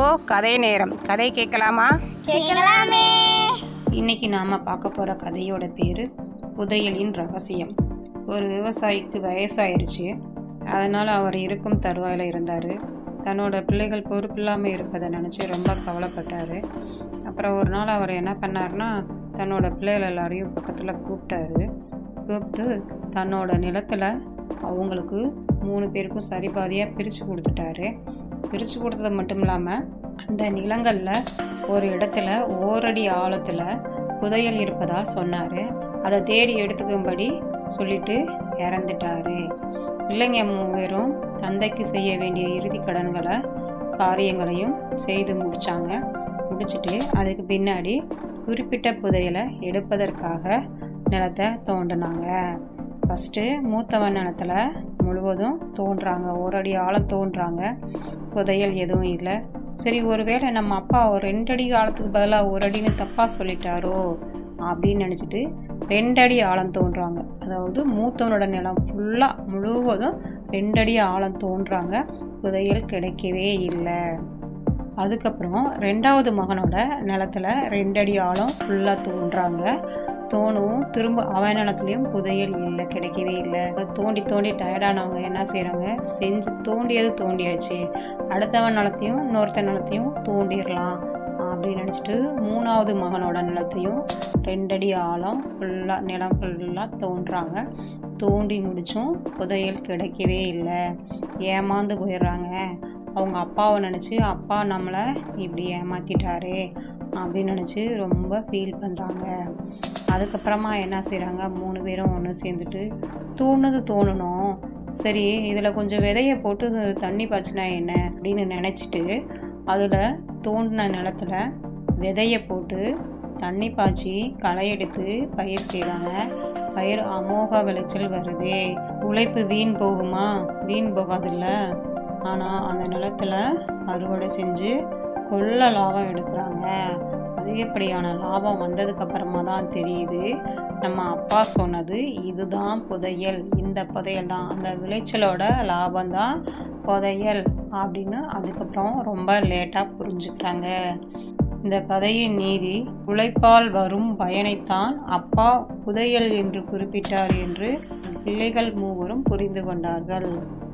இப்போ கதை நேரம். கதை கேட்கலாமா? கேட்கலாமே. இன்னைக்கு நாம பார்க்க போற கதையோட பேரு புதையலின் ரகசியம். ஒரு விவசாயிக்கு வயசாயிருச்சு. அதனால அவர் இருக்கும் தருவாயில இருந்தாரு. தன்னோட பிள்ளைகள் பொறுப்பில்லாமல் இருப்பதை நினச்சி ரொம்ப கவலைப்பட்டாரு. அப்புறம் ஒரு நாள் அவர் என்ன பண்ணார்னா, தன்னோட பிள்ளைகள் எல்லாரையும் பக்கத்தில் கூப்பிட்டு தன்னோட நிலத்தில் அவங்களுக்கு 3 பேருக்கும் சரிபாதியாக பிரித்து கொடுத்துட்டாரு. பிரித்து கொடுத்தது மட்டும் இல்லாமல் அந்த நிலங்களில் ஒரு இடத்துல ஓரடி ஆழத்தில் புதையல் இருப்பதாக சொன்னார். அதை தேடி எடுத்துக்கும்படி சொல்லிட்டு இறந்துட்டாரு. பிள்ளைங்க 3 பேரும் தந்தைக்கு செய்ய வேண்டிய இறுதி காரியங்களையும் செய்து முடிச்சுட்டு அதுக்கு பின்னாடி குறிப்பிட்ட புதையலை எடுப்பதற்காக நிலத்தை தோண்டினாங்க. ஃபஸ்ட்டு மூத்தவன் நிலத்தில் முழுவதும் தோன்றாங்க. ஒரு அடி ஆழம் தோன்றாங்க. புதையல் எதுவும் இல்லை. சரி, ஒருவேளை நம்ம அப்பா ஒரு 2 அடி ஆழத்துக்கு பதிலாக 1 அடின்னு தப்பாக சொல்லிட்டாரோ அப்படின்னு நினச்சிட்டு 2 அடி ஆழம் தோன்றாங்க. அதாவது மூத்தவனோட நிலம் ஃபுல்லாக முழுவதும் 2 அடி ஆழம் தோன்றாங்க. புதையல் கிடைக்கவே இல்லை. அதுக்கப்புறம் 2வது மகனோட நிலத்தில் 2 அடி ஆழம் ஃபுல்லாக தோன்றாங்க. தோணும் திரும்ப அவன் நிலத்துலையும் புதையல் இல்லை, கிடைக்கவே இல்லை. தோண்டி டயர்டானவங்க என்ன செய்கிறாங்க, தோண்டியாச்சு, அடுத்தவன் நிலத்தையும் இன்னொருத்த நிலத்தையும் தோண்டிடலாம் அப்படின்னு நினச்சிட்டு 3வது மகனோட நிலத்தையும் 2 அடி ஆழம் நிலம் ஃபுல்லாக தோன்றாங்க. தோண்டி முடிச்சும் புதையல் கிடைக்கவே இல்லை. ஏமாந்து போயிடுறாங்க. அவங்க அப்பாவை நினச்சி, அப்பா நம்மளை இப்படி ஏமாற்றிட்டாரே அப்படின்னு நினச்சி ரொம்ப ஃபீல் பண்ணுறாங்க. அதுக்கப்புறமா என்ன செய்கிறாங்க, 3 பேரும் ஒன்று சேர்ந்துட்டு தோணணும், சரி இதில் கொஞ்சம் விதையை போட்டு தண்ணி பாய்ச்சினா என்ன அப்படின்னு நினச்சிட்டு அதில் தோண்டின நிலத்தில் விதையை போட்டு தண்ணி பாய்ச்சி களை எடுத்து பயிர் செய்கிறாங்க. பயிர் அமோக விளைச்சல் வருது. உழைப்பு வீண் போகுமா? வீண் போகாதில்ல. ஆனால் அந்த நிலத்தில் அறுவடை செஞ்சு கொள்ள லாபம் எடுக்கிறாங்க. அதிகப்படியான லாபம் வந்ததுக்கப்புறமா தான் தெரியுது, நம்ம அப்பா சொன்னது இதுதான் புதையல், இந்த புதையல் தான், அந்த விளைச்சலோட லாபம்தான் புதையல் அப்படின்னு அதுக்கப்புறம் ரொம்ப லேட்டாக புரிஞ்சுக்கிறாங்க. இந்த கதையின் நீதி, உழைப்பால் வரும் பயனைத்தான் அப்பா புதையல் என்று குறிப்பிட்டார் என்று பிள்ளைகள் 3 புரிந்து கொண்டார்கள்.